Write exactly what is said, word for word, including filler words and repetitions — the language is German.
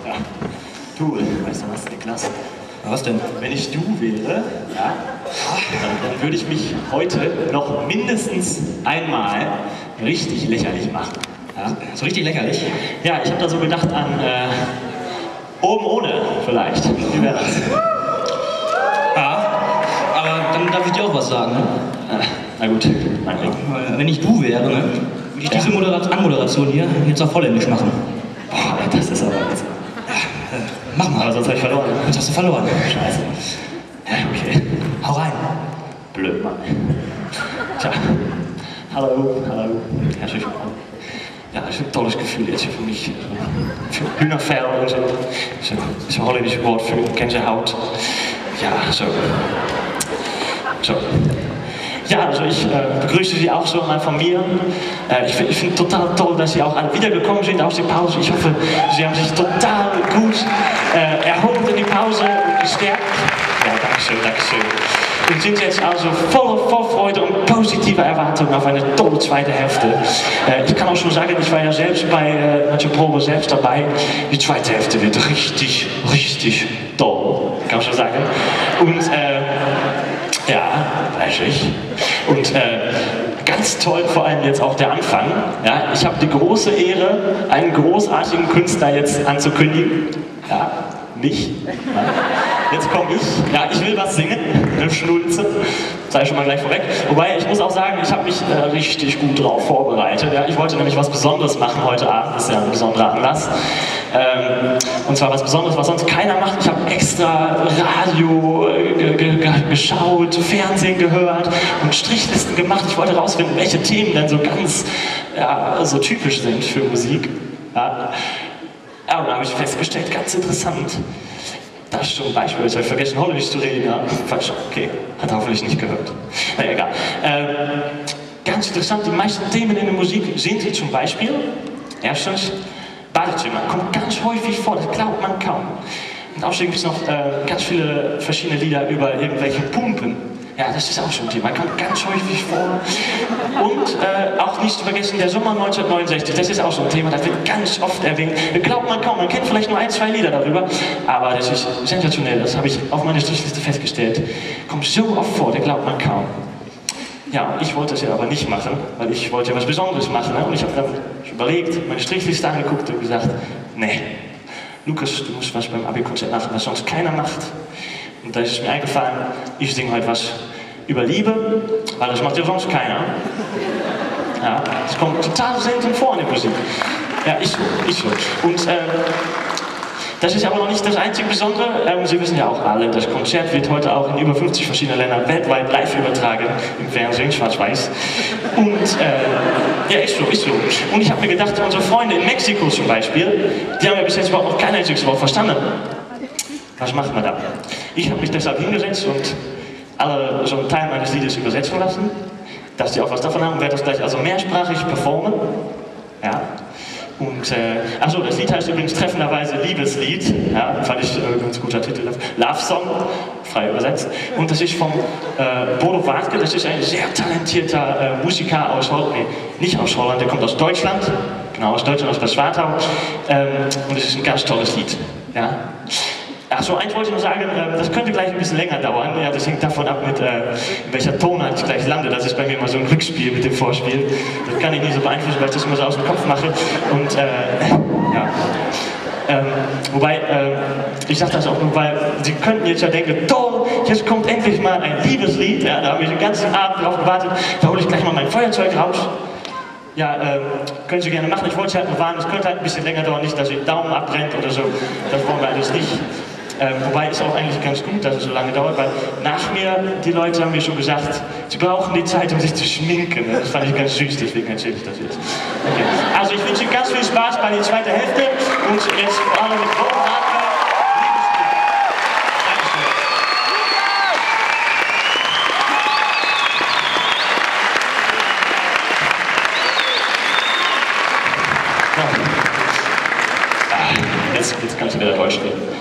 Ja. Du, weißt du was, Niklas? Was denn? Wenn ich du wäre, ja, dann, dann würde ich mich heute noch mindestens einmal richtig lächerlich machen. Ja? So richtig lächerlich? Ja, ich habe da so gedacht an äh, oben ohne vielleicht. Wie wäre das? Ja, aber dann darf ich dir auch was sagen. Ne? Äh, na gut, mein Ding. Wenn ich du wäre, ne, würde ich diese Moderat Anmoderation hier jetzt auf Holländisch machen. Boah, das ist aber jetzt. Mach mal. Aber sonst habe ich verloren. Sonst hast du verloren. Scheiße. Ja, okay. Hau rein. Blöd, Mann. Tja. Hallo, hallo. Herzlich willkommen. Ja, das ist ein tolles Gefühl jetzt für mich. Für Hühnerfell und so. Das ist ein holländisches Wort für Gänsehaut. Ja, so. So. Ja, also ich äh, begrüße Sie auch so mal von mir. Äh, ich finde find total toll, dass Sie auch alle wiedergekommen sind aus der Pause. Ich hoffe, Sie haben sich total gut äh, erholt in die Pause und gestärkt. Ja, danke schön, danke schön. Wir sind jetzt also voller Vorfreude und positiver Erwartungen auf eine tolle zweite Hälfte. Äh, ich kann auch schon sagen, ich war ja selbst bei äh, manche Probe selbst dabei. Die zweite Hälfte wird richtig, richtig toll, kann ich schon sagen. Und äh, ja, weiß ich. Und äh, ganz toll vor allem jetzt auch der Anfang. Ja, ich habe die große Ehre, einen großartigen Künstler jetzt anzukündigen. Ja, mich. Ja. Jetzt komme ich. Ja, ich will was singen. Eine Schnulze. Sei schon mal gleich vorweg. Wobei, ich muss auch sagen, ich habe mich äh, richtig gut drauf vorbereitet. Ja, ich wollte nämlich was Besonderes machen heute Abend. Das ist ja ein besonderer Anlass. Ähm, und zwar was Besonderes, was sonst keiner macht. Ich habe extra Radio äh, ge ge geschaut, Fernsehen gehört und Strichlisten gemacht. Ich wollte herausfinden, welche Themen denn so ganz ja, so typisch sind für Musik. Ja. Ja, und da habe ich festgestellt, ganz interessant, dass zum Beispiel, jetzt habe ich vergessen, Holländisch zu reden, ja, falsch, okay, hat hoffentlich nicht gehört. Naja, egal. Ähm, ganz interessant, die meisten Themen in der Musik sind zum Beispiel, erstens, Badezimmer, kommt ganz häufig vor, das glaubt man kaum. Und außerdem gibt es noch äh, ganz viele verschiedene Lieder über irgendwelche Pumpen. Ja, das ist auch so ein Thema, kommt ganz häufig vor. Und äh, auch nicht zu vergessen, der Sommer neunzehnhundertneunundsechzig, das ist auch so ein Thema, das wird ganz oft erwähnt. Das glaubt man kaum, man kennt vielleicht nur ein, zwei Lieder darüber, aber das ist sensationell, das habe ich auf meiner Strichliste festgestellt. Kommt so oft vor, das glaubt man kaum. Ja, ich wollte es ja aber nicht machen, weil ich wollte ja was Besonderes machen. Ne? Und ich habe dann überlegt, meine Strichliste angeguckt und gesagt, nee, Lukas, du musst was beim Abi-Konzert machen, was sonst keiner macht. Und da ist es mir eingefallen, ich singe heute was über Liebe, weil das macht ja sonst keiner. Ja, das kommt total selten vor in der Musik. Ja, ist so, ist so. Und äh, das ist aber noch nicht das einzig Besondere. Ähm, Sie wissen ja auch alle, das Konzert wird heute auch in über fünfzig verschiedenen Ländern weltweit live übertragen, im Fernsehen, schwarz-weiß. Und äh, ja, ist so, ist so. Und ich habe mir gedacht, unsere Freunde in Mexiko zum Beispiel, die haben ja bis jetzt überhaupt noch kein einziges Wort verstanden. Was macht man da? Ich habe mich deshalb hingesetzt und alle so einen Teil meines Liedes übersetzen lassen, dass die auch was davon haben und werde das gleich also mehrsprachig performen. Ja. Und, äh, achso, das Lied heißt übrigens treffenderweise Liebeslied, ja, fand ich äh, ganz guter Titel, Love Song, frei übersetzt. Und das ist von äh, Bodo Wartke, das ist ein sehr talentierter äh, Musiker aus Holland, nee, nicht aus Holland, der kommt aus Deutschland, genau, aus Deutschland, aus Bad Schwartau. Ähm, und es ist ein ganz tolles Lied, ja. Achso, eins wollte ich noch sagen, äh, das könnte gleich ein bisschen länger dauern. Ja, das hängt davon ab, mit äh, in welcher Tonart ich gleich lande. Das ist bei mir immer so ein Rückspiel mit dem Vorspiel. Das kann ich nicht so beeinflussen, weil ich das immer so aus dem Kopf mache. Und äh, ja. Ähm, wobei, äh, ich sage das auch nur, weil Sie könnten jetzt ja denken, toll, jetzt kommt endlich mal ein Liebeslied. Ja, da habe ich den ganzen Abend drauf gewartet. Da hole ich gleich mal mein Feuerzeug raus. Ja, äh, können Sie gerne machen. Ich wollte es halt nur warnen, es könnte halt ein bisschen länger dauern, nicht, dass Ihr Daumen abbrennt oder so. Das wollen wir alles nicht. Ähm, wobei ist auch eigentlich ganz gut, dass es so lange dauert, weil nach mir, die Leute haben mir schon gesagt, sie brauchen die Zeit, um sich zu schminken. Das fand ich ganz süß, deswegen erzähle ich das jetzt. Okay. Also ich wünsche Ihnen ganz viel Spaß bei der zweiten Hälfte und jetzt vor allem mit Bodo Wartke. Jetzt, jetzt kannst du wieder Deutsch reden.